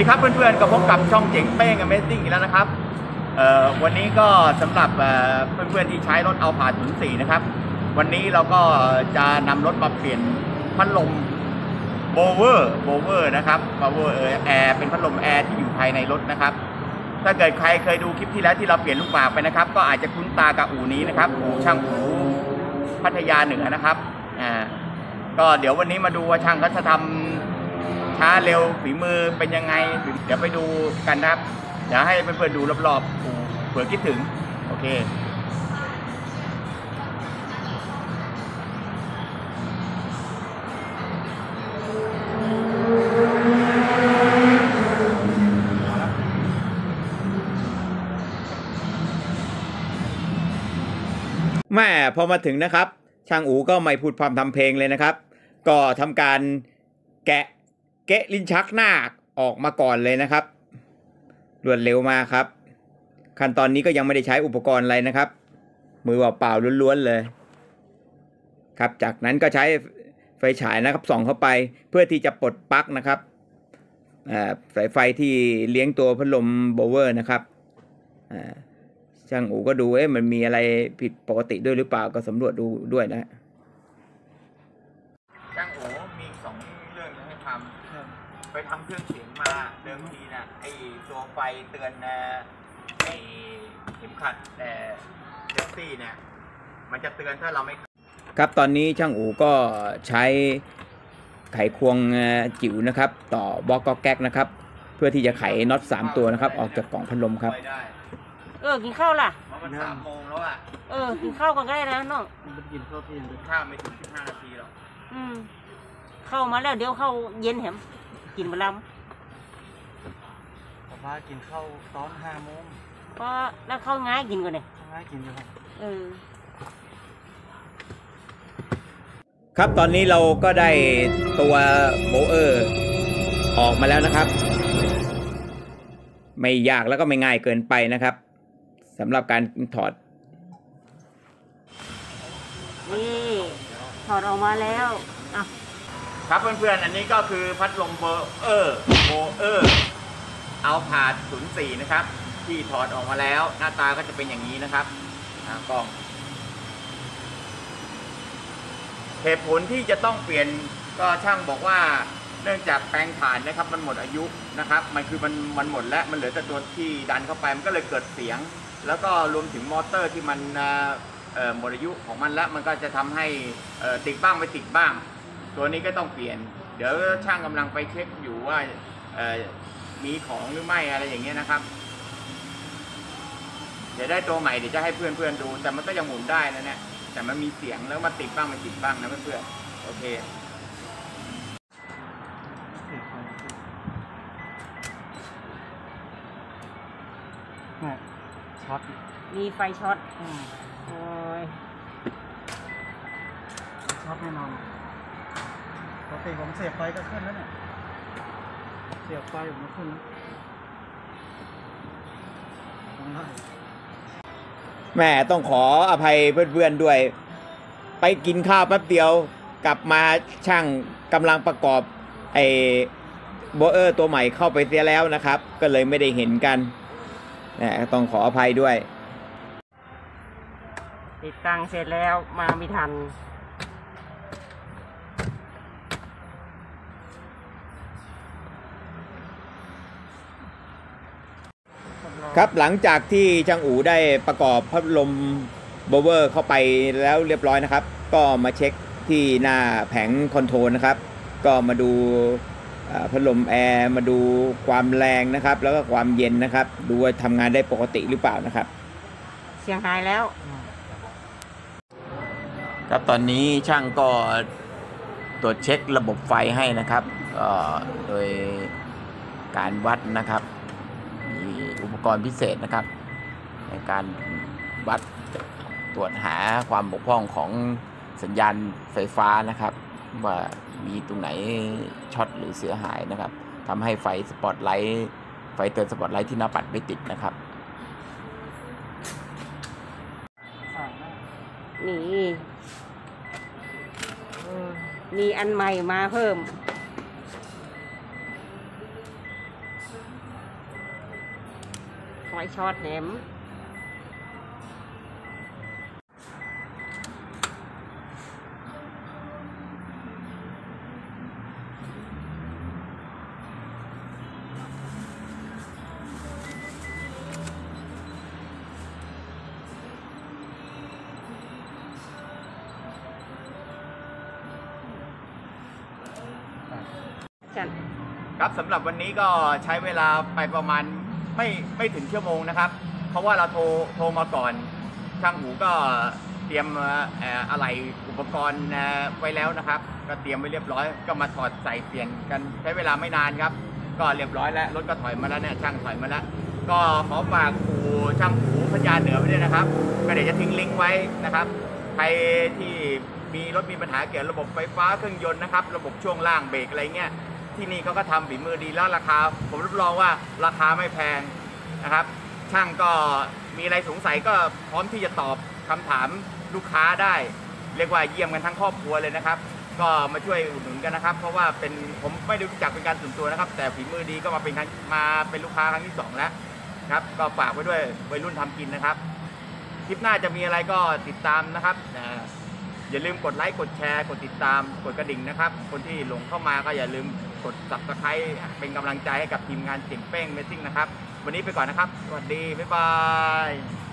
ครับเพื่อนๆก็พบกับช่องเจ๋งเป้ง Amazing อีกแล้วนะครับวันนี้ก็สำหรับเพื่อนๆที่ใช้รถเอาผ่า04นะครับวันนี้เราก็จะนำรถมาเปลี่ยนพัดลมโบเวอร์นะครับโบเวอร์แอร์เป็นพัดลมแอร์ที่อยู่ภายในรถนะครับถ้าเกิดใครเคยดูคลิปที่แล้วที่เราเปลี่ยนลูกหมากไปนะครับก็อาจจะคุ้นตากับอู่นี้นะครับอู่ช่างอู่พัทยาเหนือนะครับก็เดี๋ยววันนี้มาดูว่าช่างเขาจะทำช้าเร็วฝีมือเป็นยังไงเดี๋ยวไปดูกันนะครับเดี๋ยวให้เพื่อนๆดูรอบๆเผื่อคิดถึงโอเคแม่พอมาถึงนะครับช่างอู๋ก็ไม่พูดพร่ำทำเพลงเลยนะครับก็ทำการแกะลิ้นชักหน้าออกมาก่อนเลยนะครับรวดเร็วมากครับขั้นตอนนี้ก็ยังไม่ได้ใช้อุปกรณ์อะไรนะครับมือเปล่าๆล้วนๆเลยครับจากนั้นก็ใช้ไฟฉายนะครับส่องเข้าไปเพื่อที่จะปลดปลั๊กนะครับสายไฟที่เลี้ยงตัวพัดลมโบเวอร์นะครับช่างอู๋ก็ดูมันมีอะไรผิดปกติด้วยหรือเปล่าก็สำรวจดูด้วยนะช่างอู๋มี2 เรื่องให้ทำไปทำเครื่องเสียงมาเดิมทีนะไอ้ตัวไฟเตือนไอ้เข็มขัดเซฟตี้เนี่ยมันจะเตือนถ้าเราไม่ครับตอนนี้ช่างอู๋ก็ใช้ไขควงจิ๋วนะครับต่อบล็อกก๊อกแก๊กนะครับเพื่อที่จะไขน็อต3 ตัวนะครับออกจากกล่องพัดลมครับกินข้าวล่ะมัน3 โมงแล้วอ่ะกินข้าวก่อนก็ได้นะน้องมันกินข้าวเที่ยงข้าวไม่ถึง15 นาทีหรอกเข้ามาแล้วเดี๋ยวเข้าเย็นแหมกินมาล้ำป้ากินข้าวตอน5 โมงเพราะแล้วเข้าง่ายกินก่อนเนี่ยง่ายกินอยู่ครับตอนนี้เราก็ได้ตัวโบเออร์ออกมาแล้วนะครับไม่ยากแล้วก็ไม่ง่ายเกินไปนะครับสำหรับการถอดนี่ถอดออกมาแล้วครับเพื่อนๆอันนี้ก็คือพัดลมโบเออร์เอาผ่า04นะครับที่ถอดออกมาแล้วหน้าตาก็จะเป็นอย่างนี้นะครับกล้องเหตุผลที่จะต้องเปลี่ยนก็ช่างบอกว่าเนื่องจากแปลงถ่านนะครับมันหมดอายุนะครับมันหมดแล้วมันเหลือแต่ตัวที่ดันเข้าไปมันก็เลยเกิดเสียงแล้วก็รวมถึงมอเตอร์ที่มันหมดอายุของมันแล้วมันก็จะทำให้ติดบ้างไม่ติดบ้างตัวนี้ก็ต้องเปลี่ยนเดี๋ยวช่างกำลังไปเช็คอยู่ว่ามีของหรือไม่อะไรอย่างเงี้ยนะครับเดี๋ยวได้ตัวใหม่เดี๋ยวจะให้เพื่อนๆดูแต่มันก็ยังหมุนได้นะเนี่ยแต่มันมีเสียงแล้วมันติดบ้างไม่ติดบ้างนะเพื่อนๆโอเคช็อตมีไฟช็อตโอ้ยช็อตแน่นอนปกติผมเสียบไฟก็ขึ้นแล้วเนี่ยเสียบไฟผมก็ขึ้นแม่ต้องขออภัยเพื่อนๆด้วยไปกินข้าวแป๊บเดียวกลับมาช่างกำลังประกอบไอ้โบเออร์ตัวใหม่เข้าไปเสียแล้วนะครับก็เลยไม่ได้เห็นกันต้องขออภัยด้วยติดตั้งเสร็จแล้วมาไม่ทันครับหลังจากที่ช่างอู๋ได้ประกอบพัดลมโบเวอร์เข้าไปแล้วเรียบร้อยนะครับก็มาเช็คที่หน้าแผงคอนโทรลนะครับก็มาดูพัดลมแอร์มาดูความแรงนะครับแล้วก็ความเย็นนะครับดูว่าทำงานได้ปกติหรือเปล่านะครับเสียงหายแล้วครับตอนนี้ช่างก็ตรวจเช็คระบบไฟให้นะครับโดยการวัดนะครับมีอุปกรณ์พิเศษนะครับในการวัดตรวจหาความบกพร่องของสัญญาณไฟฟ้านะครับว่ามีตรงไหนช็อตหรือเสียหายนะครับทำให้ไฟสปอตไลท์ไฟเตือนสปอตไลท์ที่หน้าปัดไม่ติดนะครับนี่มีอันใหม่มาเพิ่มอยช็อตแหนมจันครับสำหรับวันนี้ก็ใช้เวลาไปประมาณไม่ถึงชั่วโมงนะครับ เพราะว่าเราโทรมาก่อนช่างหูก็เตรียมอะไรอุปกรณ์ไว้แล้วนะครับ ก็เตรียมไว้เรียบร้อยก็มาถอดใส่เปลี่ยนกันใช้เวลาไม่นานครับ ก็เรียบร้อยแล้วรถก็ถอยมาแล้วเนี่ยช่างถอยมาแล้วก็ขอฝากอู่ช่างหูพญาเหนือไว้ด้วยนะครับก็เดี๋ยวจะทิ้งลิงก์ไว้นะครับใครที่มีรถมีปัญหาเกี่ยวกับระบบไฟฟ้าเครื่องยนต์นะครับระบบช่วงล่างเบรกอะไรเงี้ยที่นี่เขาก็ทำฝีมือดีแล้วราคาผมรับรองว่าราคาไม่แพงนะครับช่างก็มีอะไรสงสัยก็พร้อมที่จะตอบคำถามลูกค้าได้เรียกว่าเยี่ยมกันทั้งครอบครัวเลยนะครับก็มาช่วยอุดหนุนกันนะครับเพราะว่าเป็นผมไม่ได้รู้จักเป็นการส่วนตัวนะครับแต่ฝีมือดีก็มาเป็นลูกค้าครั้งที่2แล้วครับก็ฝากไว้ด้วยวัยรุ่นทำกินนะครับคลิปหน้าจะมีอะไรก็ติดตามนะครับอย่าลืมกดไลค์กดแชร์กดติดตามกดกระดิ่งนะครับคนที่หลงเข้ามาก็อย่าลืมกด Subscribe เป็นกำลังใจให้กับทีมงานเจ๋งเป้งเมซิ่งนะครับวันนี้ไปก่อนนะครับสวัสดีบ๊ายบาย